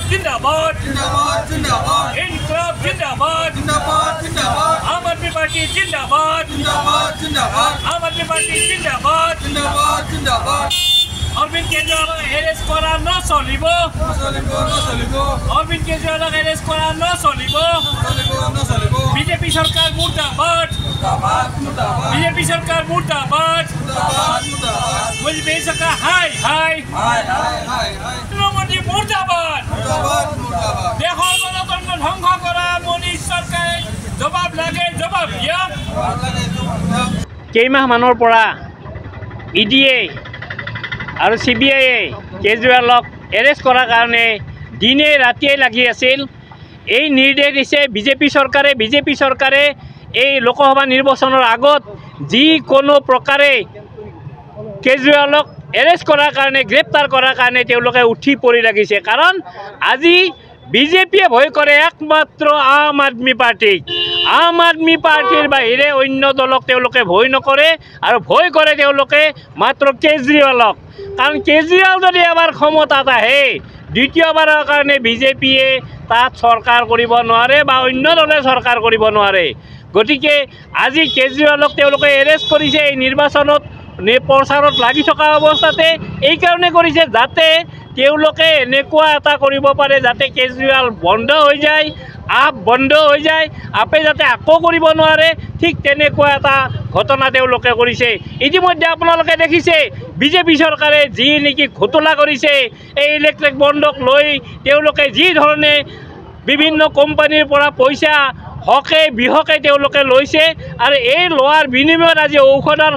जिंदाबाद इनकलाब जिंदाबाद आम आदमी पार्टी जिंदाबाद आम आदमी पार्टी जिंदाबाद अरविंद केजरीवाल एरेस्ट करा नचलिब अरविंद केजरीवाल एरेस्ट करा नचलिब बीजेपी सरकार मुर्दाबाद बीजेपी सरकार मुर्दाबाद बीजेपी सरकार हाय हाय मोदी मुर्दाबाद देशर गणतंत्र ध्वंस करा मोदी सरकारे जवाब लागे जवाब दियक केইমাহমানৰ পৰা ইডিয়ে আৰু CBIয়ে কেজৰিৱালক এৰেষ্ট কৰাৰ কাৰণে দিনে ৰাতিয়ে লাগি আছিল। এই নিৰ্দেশ দিছে বিজেপি চৰকাৰে এই লোকসভা নিৰ্বাচনৰ আগত যিকোনো প্ৰকাৰে কেজৰিৱালক এৰেষ্ট কৰাৰ কাৰণে গ্ৰেপ্তাৰ কৰাৰ কাৰণে তেওঁলোকে উঠি পৰি লাগিছে। কাৰণ আজি বিজেপিয়ে ভয় কৰে একমাত্ৰ আম আদমি পাৰ্টিৰ বাহিৰে অন্য দলক তেওঁলোকে ভয় নকৰে আৰু ভয় কৰে তেওঁলোকে মাত্ৰ কেজৰিৱালক। কাৰণ কেজৰিৱাল যদি এবাৰ ক্ষমতাত আহে দ্বিতীয়বাৰৰ কাৰণে বিজেপিয়ে তাত চৰকাৰ কৰিব নোৱাৰে বা অন্য দলে চৰকাৰ কৰিব নোৱাৰে। গতিকে আজি কেজৰিৱালক তেওঁলোকে এৰেষ্ট কৰিছে এই নিৰ্বাচনত প্ৰচাৰত লাগি থকা অৱস্থাতে। এইকাৰণে কৰিছে যাতে তেওঁলোকে এনেকুৱা এটা কৰিব পাৰে যাতে কেজৰিৱাল বন্ধ হৈ যায়, আপ বন্ধ হৈ যায়, আপে যাতে আকৌ কৰিব নোৱাৰে। ঠিক তেনেকুৱা এটা ঘটনা তেওঁলোকে কৰিছে। ইতিমধ্যে আপোনালোকে দেখিছে বিজেপি চৰকাৰে যি নেকি ঘোটলা কৰিছে এই ইলেক্ট্ৰিক বণ্ডক লৈ তেওঁলোকে যি ধৰণে বিভিন্ন কোম্পানীৰ পৰা পইচা হকে বিহকে তেওঁলোকে লৈছে আৰু এই লোৱাৰ বিনিময়ত আজি ঔষধৰ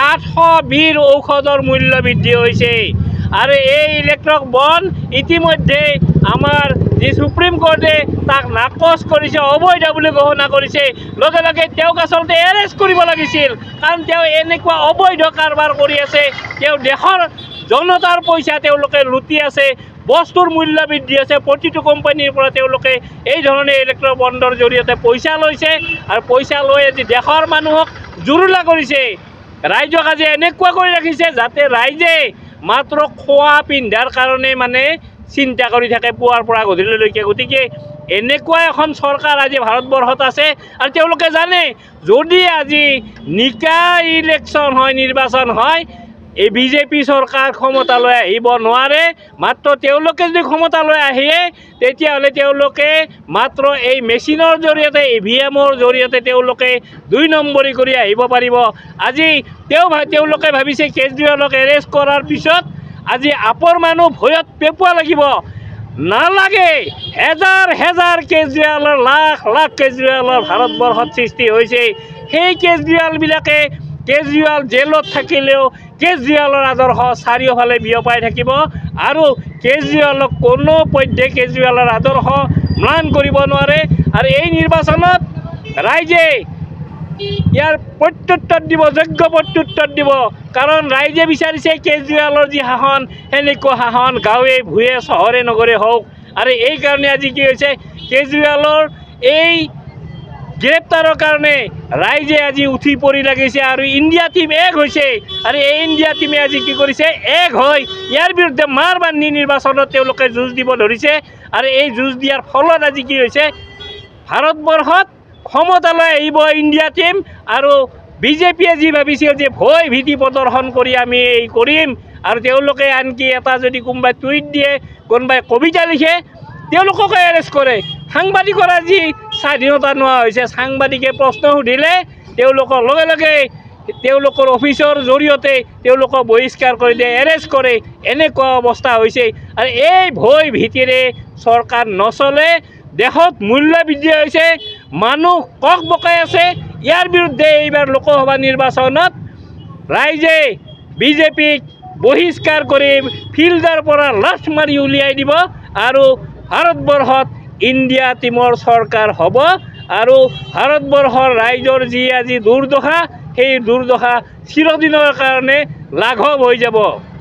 820 ঔষধৰ মূল্য বৃদ্ধি হৈছে। আৰু এই ইলেক্ট্ৰিক বণ্ড ইতিমধ্যে আমাৰ যি সুপ্ৰিম কোৰ্টে তাক নাকচ কৰিছে, অবৈধ বুলি ঘোষণা কৰিছে। লগে লগে তেওঁক আচলতে এৰেষ্ট কৰিব লাগিছিল। কাৰণ তেওঁ এনেকুৱা অবৈধ কাৰবাৰ কৰি আছে, তেওঁ দেশৰ জনতাৰ পইচা তেওঁলোকে লুটি আছে, বস্তুৰ মূল্য বৃদ্ধি আছে। প্ৰতিটো কোম্পানীৰ পৰা তেওঁলোকে এই ধৰণে ইলেক্ট্ৰিক বণ্ডৰ জৰিয়তে পইচা লৈছে আৰু পইচা লৈ আজি দেশৰ মানুহক জুৰুলা কৰিছে। ৰাইজক আজি এনেকুৱা কৰি ৰাখিছে যাতে ৰাইজে মাত্ৰ খোৱা পিন্ধাৰ কাৰণে মানে চিন্তা কৰি থাকে পুৱাৰ পৰা গধূলিলৈকে। গতিকে এনেকুৱা এখন চৰকাৰ আজি ভাৰতবৰ্ষত আছে আৰু তেওঁলোকে জানে যদি আজি নিকা ইলেকশ্যন হয়, নিৰ্বাচন হয়, এই বিজেপি চৰকাৰ ক্ষমতালৈ আহিব নোৱাৰে। মাত্ৰ তেওঁলোকে যদি ক্ষমতালৈ আহে তেতিয়াহ'লে তেওঁলোকে মাত্ৰ এই মেচিনৰ জৰিয়তে EVMৰ জৰিয়তে তেওঁলোকে 2 নম্বৰী কৰি আহিব পাৰিব। আজি তেওঁলোকে ভাবিছে কেজৰিৱালক এৰেষ্ট কৰাৰ পিছত আজি আপৰ মানুহ ভয়ত পেপুৱা লাগিব। নালাগে, হেজাৰ হেজাৰ কেজৰিৱালৰ লাখ লাখ কেজৰিৱালৰ ভাৰতবৰ্ষত সৃষ্টি হৈছে। সেই কেজৰিৱালবিলাকে কেজৰিৱাল জেলত থাকিলেও কেজৰিৱালৰ আদৰ্শ চাৰিওফালে বিয়পাই থাকিব আৰু কেজৰিৱালক কোনো পধ্যে কেজৰিৱালৰ আদৰ্শ ম্লান কৰিব নোৱাৰে। আৰু এই নিৰ্বাচনত ৰাইজে ইয়াৰ প্ৰত্যুত্তৰ দিব, যোগ্য প্ৰত্যুত্তৰ দিব। কাৰণ ৰাইজে বিচাৰিছে কেজৰিৱালৰ যি শাসন সেনেকুৱা শাসন গাঁৱে ভূঞে চহৰে নগৰে হওক। আৰু এইকাৰণে আজি কি হৈছে কেজৰিৱালৰ এই গ্ৰেপ্তাৰৰ কাৰণে ৰাইজে আজি উঠি পৰি লাগিছে আৰু ইণ্ডিয়া টিম এক হৈছে। আৰু এই ইণ্ডিয়া টিমে আজি কি কৰিছে এক হৈ ইয়াৰ বিৰুদ্ধে মাৰ বান্ধি নিৰ্বাচনত তেওঁলোকে যুঁজ দিব ধৰিছে। আৰু এই যুঁজ দিয়াৰ ফলত আজি কি হৈছে ভাৰতবৰ্ষত ক্ষমতালৈ আহিব ইণ্ডিয়া টিম। আৰু বিজেপিয়ে যি ভাবিছিল যে ভয় ভীতি প্ৰদৰ্শন কৰি আমি এই কৰিম আৰু তেওঁলোকে আনকি এটা যদি কোনোবাই টুইট দিয়ে, কোনোবাই কবিতা লিখে, তেওঁলোককে এৰেষ্ট কৰে। সাংবাদিকৰ আজি স্বাধীনতা নোহোৱা হৈছে। সাংবাদিকে প্ৰশ্ন সুধিলে তেওঁলোকৰ লগে লগে তেওঁলোকৰ অফিচৰ জৰিয়তে তেওঁলোকক বহিষ্কাৰ কৰি দিয়ে, এৰেষ্ট কৰে। এনেকুৱা অৱস্থা হৈছে। আৰু এই ভয় ভীতিৰে চৰকাৰ নচলে। দেশত মূল্য বৃদ্ধি হৈছে, মানুহ কক বকাই আছে। ইয়াৰ বিৰুদ্ধে এইবাৰ লোকসভা নিৰ্বাচনত ৰাইজে বিজেপিক বহিষ্কাৰ কৰি ফিল্ডৰ পৰা লাঠ মাৰি উলিয়াই দিব আৰু ভাৰতবৰ্ষত ইণ্ডিয়া টিমৰ চৰকাৰ হ'ব। আৰু ভাৰতবৰ্ষৰ ৰাইজৰ যি আজি দুৰ্দশা সেই দুৰ্দশা চিৰদিনৰ কাৰণে লাঘৱ হৈ যাব।